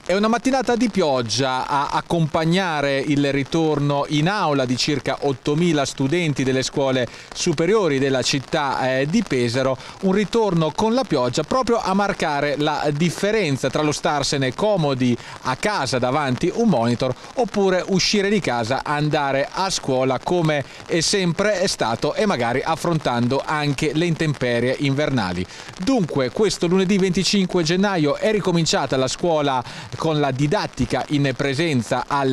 È una mattinata di pioggia a accompagnare il ritorno in aula di circa 8.000 studenti delle scuole superiori della città di Pesaro, un ritorno con la pioggia proprio a marcare la differenza tra lo starsene comodi a casa davanti un monitor oppure uscire di casa, andare a scuola come è sempre è stato e magari affrontando anche le intemperie invernali. Dunque questo lunedì 25 gennaio è ricominciata la scuola con la didattica in presenza al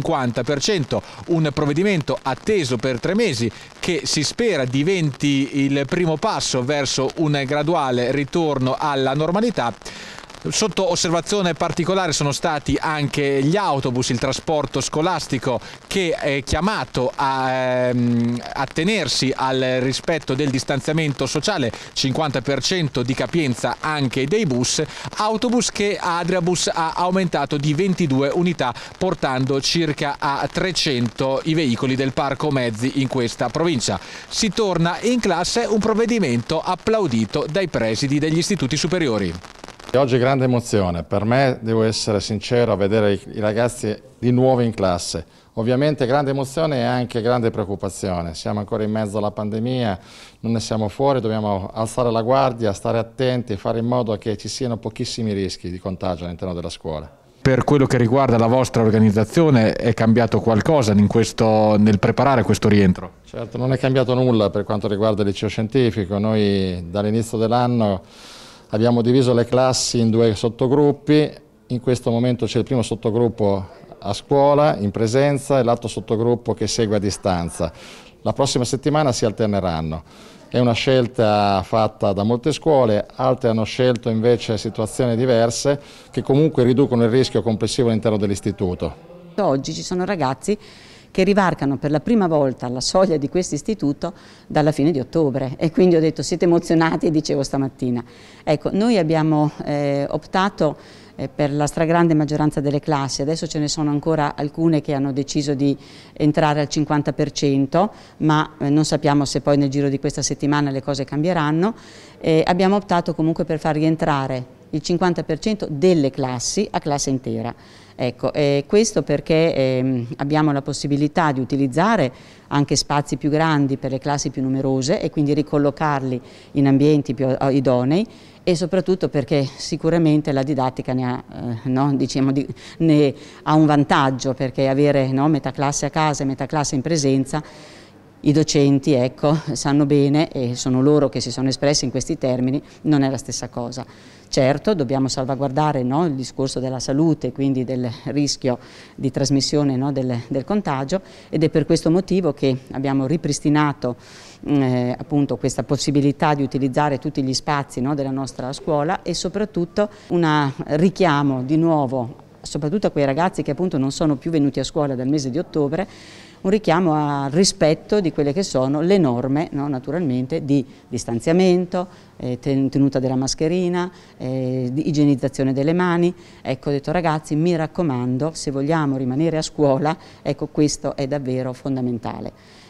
50%, un provvedimento atteso per 3 mesi che si spera diventi il primo passo verso un graduale ritorno alla normalità. Sotto osservazione particolare sono stati anche gli autobus, il trasporto scolastico che è chiamato a tenersi al rispetto del distanziamento sociale, 50% di capienza anche dei bus, autobus che Adriabus ha aumentato di 22 unità portando circa a 300 i veicoli del parco mezzi in questa provincia. Si torna in classe, un provvedimento applaudito dai presidi degli istituti superiori. Oggi grande emozione, per me devo essere sincero a vedere i ragazzi di nuovo in classe. Ovviamente grande emozione e anche grande preoccupazione, siamo ancora in mezzo alla pandemia, non ne siamo fuori, dobbiamo alzare la guardia, stare attenti e fare in modo che ci siano pochissimi rischi di contagio all'interno della scuola. Per quello che riguarda la vostra organizzazione è cambiato qualcosa nel preparare questo rientro? Certo, non è cambiato nulla per quanto riguarda il liceo scientifico, noi dall'inizio dell'anno abbiamo diviso le classi in 2 sottogruppi, in questo momento c'è il primo sottogruppo a scuola, in presenza, e l'altro sottogruppo che segue a distanza. La prossima settimana si alterneranno. È una scelta fatta da molte scuole, altre hanno scelto invece situazioni diverse che comunque riducono il rischio complessivo all'interno dell'istituto. Oggi ci sono ragazzi che rivarcano per la prima volta la soglia di questo istituto dalla fine di ottobre e quindi ho detto siete emozionati, dicevo stamattina. Ecco, noi abbiamo optato per la stragrande maggioranza delle classi, adesso ce ne sono ancora alcune che hanno deciso di entrare al 50%, ma non sappiamo se poi nel giro di questa settimana le cose cambieranno. Abbiamo optato comunque per far rientrare il 50% delle classi a classe intera. Ecco, questo perché abbiamo la possibilità di utilizzare anche spazi più grandi per le classi più numerose e quindi ricollocarli in ambienti più idonei e soprattutto perché sicuramente la didattica ne ha un vantaggio, perché avere metà classe a casa e metà classe in presenza, i docenti sanno bene, e sono loro che si sono espressi in questi termini, non è la stessa cosa. Certo, dobbiamo salvaguardare il discorso della salute, quindi del rischio di trasmissione del contagio, ed è per questo motivo che abbiamo ripristinato appunto questa possibilità di utilizzare tutti gli spazi della nostra scuola e soprattutto un richiamo di nuovo soprattutto a quei ragazzi che appunto non sono più venuti a scuola dal mese di ottobre, un richiamo al rispetto di quelle che sono le norme naturalmente di distanziamento, tenuta della mascherina, di igienizzazione delle mani. Ecco, ho detto ragazzi, mi raccomando, se vogliamo rimanere a scuola, ecco, questo è davvero fondamentale.